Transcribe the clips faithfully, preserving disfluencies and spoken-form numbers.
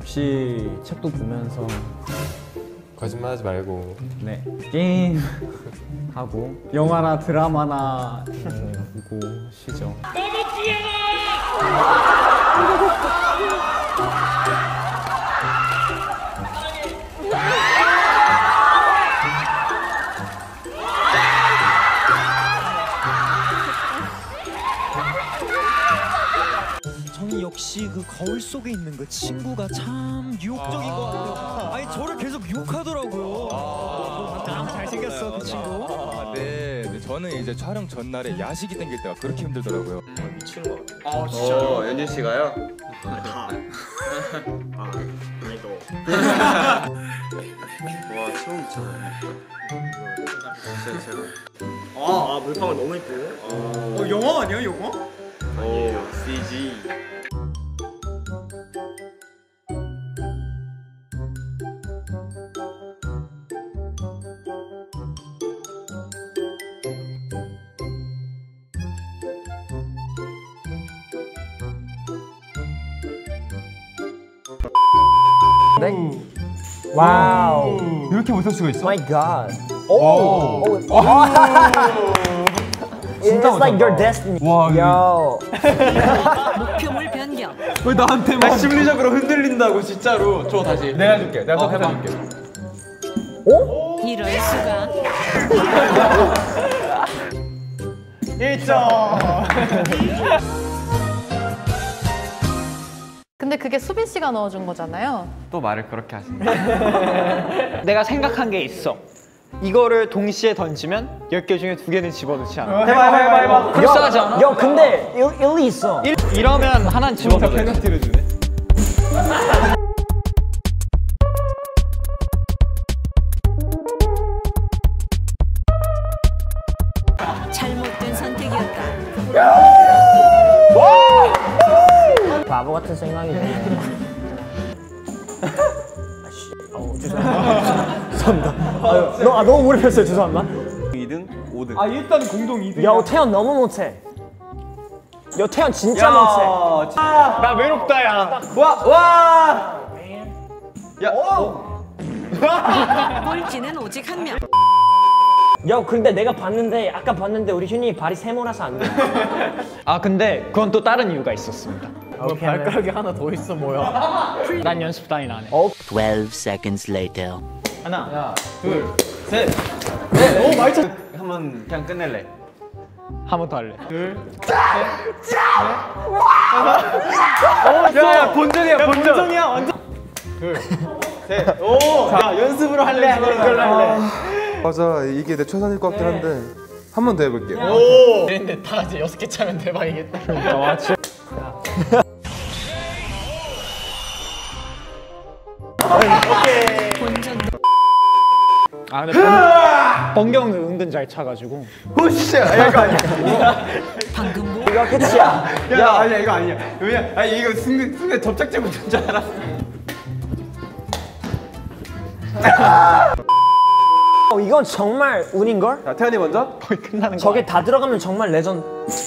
역시 책도 보면서 거짓말하지 말고 네 게임 하고 영화나 드라마나 보고 쉬죠. 저는 역시 그 거울 속에 있는 그 친구가 참 유혹적인 것 같아요. 아니 저를 계속 유혹하더라고요. 너무 잘생겼어 그 친구. 아, 네. 네. 저는 이제 촬영 전날에 야식이 땡길 때가 그렇게 힘들더라고요. 미치는 거 같아요. 아 진짜요? 어, 연준 씨가요? 다. 아, 아니도. 와, 처음 있잖아요. 진짜 제가. 아, 아 물방울 너무 이뻐요. 어, 어 영화 아니야 영화? 아니에요. 씨지. 네. 와우. 이렇게 못할 수가 있어? My God. 오. 진짜 It's like your destiny. 와. Yo. 목표물 변경. 왜 나한테만? 아, 심리적으로 흔들린다고 진짜로. 줘 다시. 내가 해줄게. 내가 어, 해봐. 해줄게. 오? 이럴 수가. 일 점. 근데 그게 수빈 씨가 넣어준 거잖아요. 또 말을 그렇게 하시네. 내가 생각한 게 있어. 이거를 동시에 던지면 열 개 중에 두 개는 집어넣지 않아. 해봐 해봐 해봐 해봐. 불쌍하지 않아? 야 근데 일, 일리 있어. 일, 이러면 하나는 집어넣어. 페널티를 주네. 잘못된 선택이었다. 바보 같은 생각이 드네. 아씨, 어 죄송합니다. 죄송합니다. 아유, 너, 아, 너무 몰입했어요. 죄송합니다. 이 등, 오 등. 아 일단 공동 이 등. 야, 태연 너무 못해. 야, 태연 진짜 못해. 나 외롭다 야. 와 와. 야. 오. 꼴찌는 오직 한 명. 야, 근데 내가 봤는데 아까 봤는데 우리 훈이 발이 세모라서 안 돼. 아 근데 그건 또 다른 이유가 있었습니다. 오케이, 발가락이 하나 더 있어 뭐야? 난 연습단이 나네. twelve seconds later. 하나, 둘, 셋, 넷. 오 많이 쳤. 한번 그냥 끝낼래. 한 번 더 할래. 둘, 셋, 넷. 오, 야야 본전이야 본전. 본전이야 완전. 둘, 셋, 오. 자 연습으로 할래 할래 이걸로 할래. 맞아, 이게 내 최선일 것 같긴 한데 한 번 더 해볼게. 오. 근데 다 이제 여섯 개 차면 대박이겠다. 와 진짜. 본전도. 아 근데 번, 번경은 은근 잘 차가지고. 오씨, 야 이거 아니야. 방금 뭐? 이거 끝이야. 야, 야 아니야 이거 아니야. 왜냐? 아니 이거 순간 순간 접착제고 줄 알았어. 어, 이건 정말 운인걸? 자 태연이 먼저. 거의 끝나는 거. 저게 다 들어가면 정말 레전드.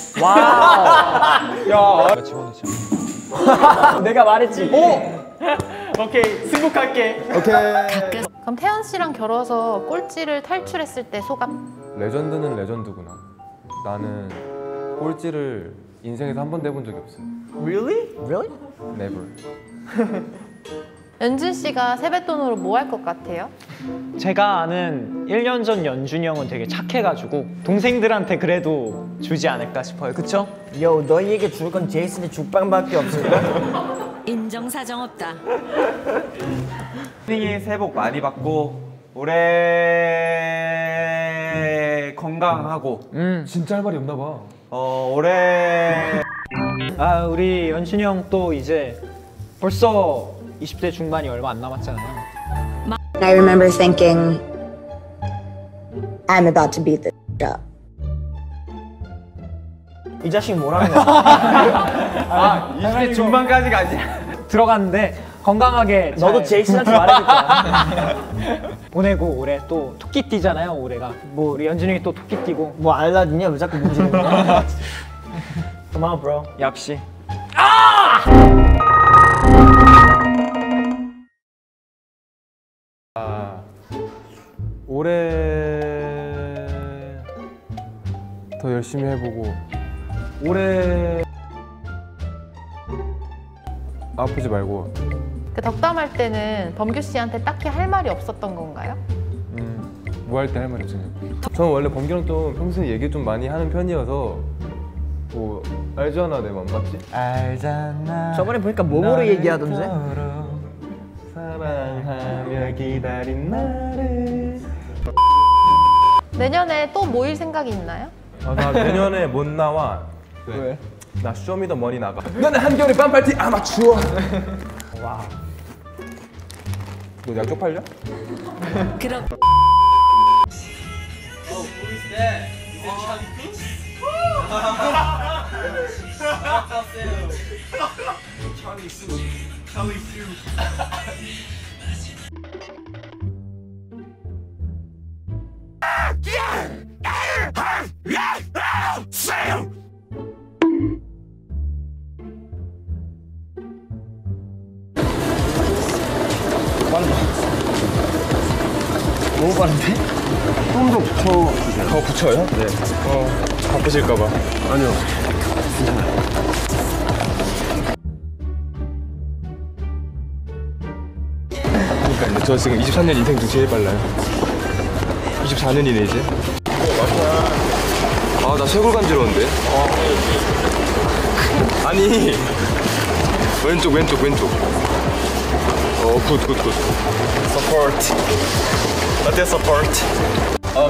와우. 야. 집어넣지. 내가 말했지. 오. 오케이 승복할게. 오케이. 그럼 태연 씨랑 결혼해서 꼴찌를 탈출했을 때 소감? 레전드는 레전드구나. 나는 꼴찌를 인생에서 한 번도 해본 적이 없어. Really? Really? Never. 연준 씨가 세뱃돈으로 뭐 할 것 같아요? 제가 아는 일 년 전 연준이 형은 되게 착해가지고 동생들한테 그래도 주지 않을까 싶어요. 그쵸? 요, 너희에게 줄 건 제이슨의 죽방밖에 없을까? 인정사정 없다. 생일 새해 복 많이 받고 올해 건강하고 음, 진짜 할 말이 없나 봐. 어 올해 아 우리 연준이 형 또 이제 벌써 이십 대 중반이 얼마 안 남았잖아요. I remember thinking, I'm about to beat this up. 이 자식 뭐라는 거야? 아 이십 대 중반까지가 아니야. 들어갔는데 건강하게 너도 제이슨한테 말해줄 거야. 보내고 올해 또 토끼띠잖아요. 올해가 뭐 우리 연준이 형이 또 토끼띠고 뭐 알라딘이야? 왜 자꾸 문지르는 거야? Come on, bro. 역시 열심히 해보고 올해 아프지 말고. 그 덕담할 때는 범규 씨한테 딱히 할 말이 없었던 건가요? 음, 뭐 할 때 할 말이 없어요. 저는 원래 범규랑 좀 평소에 얘기 좀 많이 하는 편이어서 뭐 알잖아 내 맘 맞지? 알잖아. 저번에 보니까 몸으로 얘기하던데? 사랑하며 기다린 나를. 내년에 또 모일 생각이 있나요? 아, 나 내년에 못 나와. 왜? 왜? 나 쇼미더머니 나가. 너는 한겨울에 빰팔티 아마추어. 와. 너 약쪽 팔려? 그럼 너무 빠른데? 좀 더 붙여. 더 붙여요? 네. 어, 바쁘실까봐. 아니요. 그러니까요. 저 지금 이십삼 년 인생 중 제일 빨라요. 이십사 년이네 이제. 아, 나 쇄골 간지러운데. 어. 아니. 왼쪽, 왼쪽, 왼쪽. 어, 굿, 굿, 굿. 서포트. 어때 서포트? 어.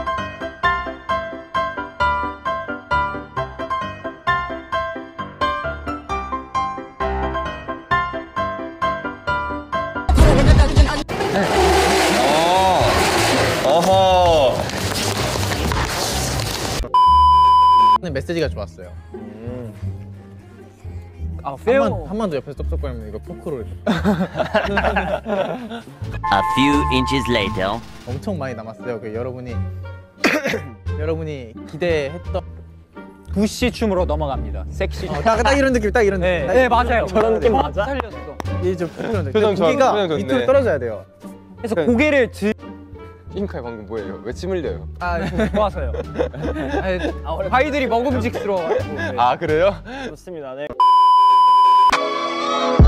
어허. 메시지가 좋았어요. 음. 아, 한 번 더 옆에서 똑똑거리면 이거 포크로 이렇게. A few inches later. 엄청 많이 남았어요. 그 여러분이 여러분이 기대했던 부시 춤으로 넘어갑니다. 섹시. 어, 딱, 딱 이런 느낌, 딱 이런 네, 느낌. 네 맞아요. 저런 느낌 맞아? 살렸어. 이좀 표정 표정 좋아, 고개가 표정 좋네. 밑으로 떨어져야 돼요. 그래서 고개를 들 핑크야 방금 뭐예요? 왜 침 흘려요? 아, 좋아서요. 아니, 파이들이 먹음직스러워. 아 그래요? 좋습니다. 네.